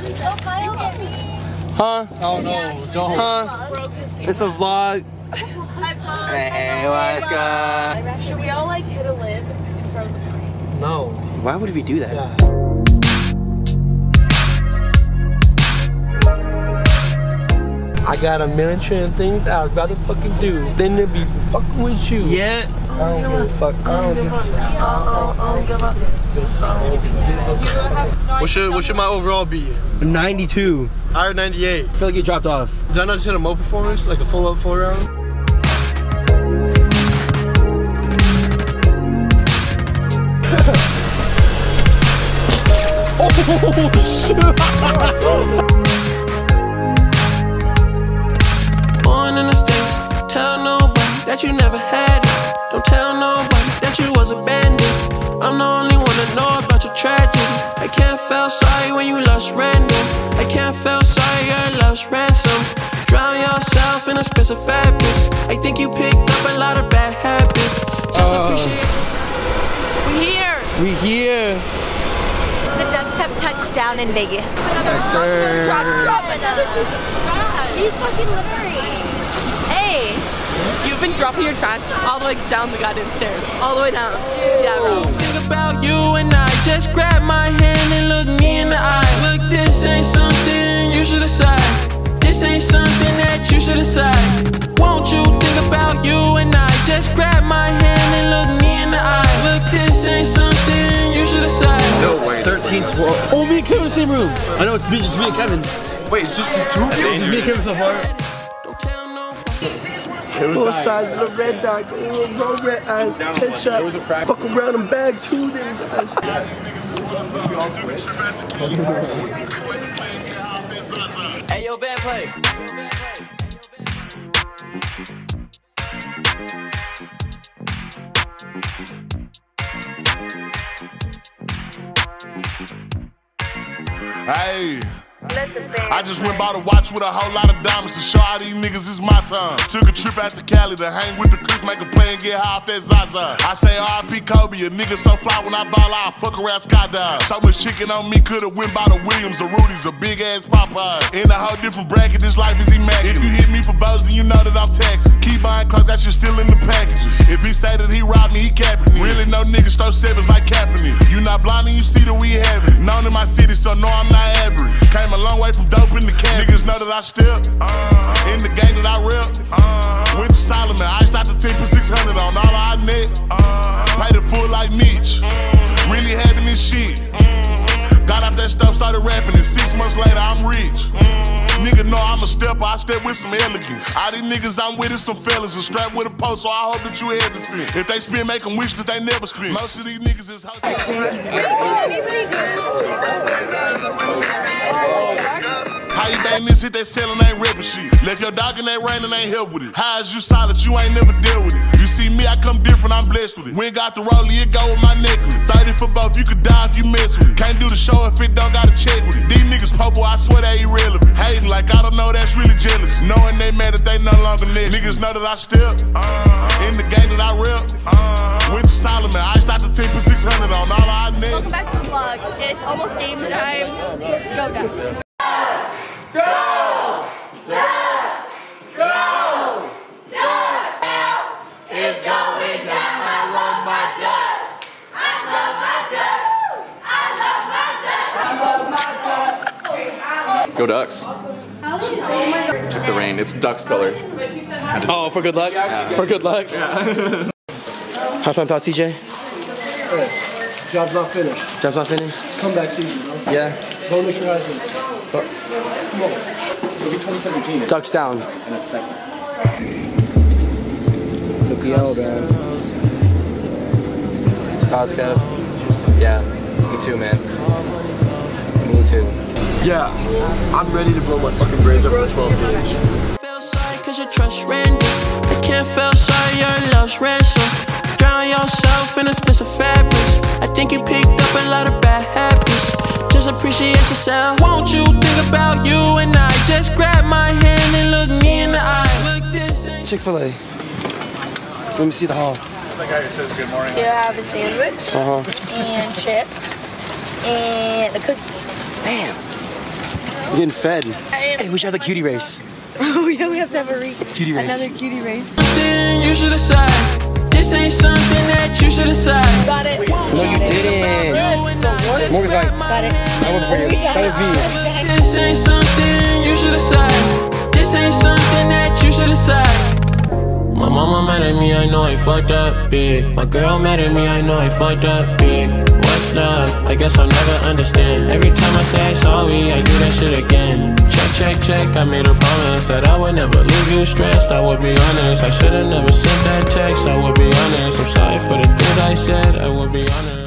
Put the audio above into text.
Huh? Oh no, don't. Huh? It's a vlog. Hey, what's good? Should we all like hit a lib in front of the plane? No. Why would we do that? Yeah. I got a million trillion things I was about to fucking do. Then they'd be fucking with you. Yeah. I don't give a fuck. I don't give a fuck. What should my overall be? 92. I heard 98. I feel like you dropped off. Did I not just hit a mo performance? Like a full up 4 round? Oh shit! Born in the States, tell nobody that you never had it. Don't tell nobody that you was abandoned. I'm the only one that know about your tragedy. I can't feel sorry when you lost random. I can't feel sorry your lost ransom. Drown yourself in expensive fabrics. I think you picked up a lot of bad habits. Just appreciate yourself. We here. We here. The Ducks have touched down in Vegas. Yes, sir. He's fucking littering. Hey. You've been dropping your trash all the way down the goddamn stairs. All the way down. Yeah, bro. Think about you and I. Just grab my hand and look me in the eye. Look, this ain't something you should decide. This ain't something that you should decide. Won't you think about you and I? Just grab my hand and look me in the eye. Look, this ain't something you should decide. No way. 13, 12. Oh, me and Kevin in the same room. I know it's me and Kevin. Wait, it's just the two of you? It's just me and Kevin so far. Don't tell nobody. Both sides of the red dot, go red eyes, headshot, fuck around and bag 2 then guys. Hey, yo, band play. Hey, I just went bought a watch with a whole lot of diamonds to show all these niggas it's my time. Took a trip out to Cali to hang with the clips, make a play and get high off that Zaza. I say R.I.P. Kobe, a nigga so fly when I ball out, fuck around skydive. So much chicken on me, could've went by the Williams, the Rudy's, a big ass Popeye. In a whole different bracket, this life is immaculate. If you hit me for bows, then you know that I'm taxing. Keep buying clothes, that shit still in the packages. If he say that he robbed me, he capping it. Really no niggas throw sevens like Kaepernick. You not blind and you see that we have it. Known in my city, so no I'm not average. Came a long way from dope in the can. Niggas know that I step in the gang that I rep. Went to Solomon, iced out the 10 for 600 on all our net. Paid it full like Mitch. Really having this shit. Got out that stuff, started rapping, and 6 months later I'm rich. Nigga know I'm a stepper, I step with some elegance. All these niggas I'm with is some fellas, and strapped with a post, so I hope that you hesitant. If they spin, make them wish that they never spin. Most of these niggas is hoes. How you bang this shit they selling ain't ripping shit. Left your dog in that rain and ain't help with it. How is you solid, you ain't never dealt with it. You see me, I come different, I'm blessed with it. We ain't got the rollie, it go with my necklace. 30 for both, you could die if you mess with it. Can't do the show if it don't gotta check with it. These niggas popo, I swear they irrelevant. Hating like I don't know, that's really jealous. Knowing they mad that they no longer next. Niggas know that I step in the gang that I rep. Went to Solomon, iced out the 10 for 600 on all our net. Welcome back to the vlog. It's almost game time. Let's go, guys. Go! Ducks! Go! Ducks! It's going down. I love my ducks. I love my ducks. I love my ducks. Go Ducks. Check the rain. It's Ducks colors. Oh, for good luck? Yeah. For good luck? Yeah. High five, pal, TJ. Hey, job's not finished. Job's not finished? Comeback season, bro. Yeah. Go make sure I can. Come on. It'll be 2017. Ducks down. And a second. Look yellow, man. Odds, Kev. Yeah. Me too, man. Me too. Yeah. I'm ready to blow my fucking brains up for 12 days. Feel sorry cause your trust random. I can't feel sorry your love's ransom. Drown yourself in expensive fabrics. I think you picked up a lot of bad habits. Just appreciate yourself. Won't you think about you and I? Just grab my hand and look me in the eye. Look, this ain't Chick-fil-A. Let me see the hall. That guy who says good morning. You have a sandwich and chips and a cookie. Damn. We're getting fed. Hey, we should have the cutie race. Oh yeah, we have to have a race. Cutie race. Another cutie race. Something you should decide. This ain't something that you should decide. Got it. No, you didn't. Morgan's like, Got it. I went for you. That was me. This ain't something you should decide. This ain't something that you should decide. My mama mad at me, I know I fucked up big. My girl mad at me, I know I fucked up big. What's love? I guess I'll never understand. Every time I say I'm sorry, I do that shit again. Check, check, check, I made a promise that I would never leave you stressed. I would be honest, I should've never sent that text. I would be honest, I'm sorry for the things I said. I would be honest.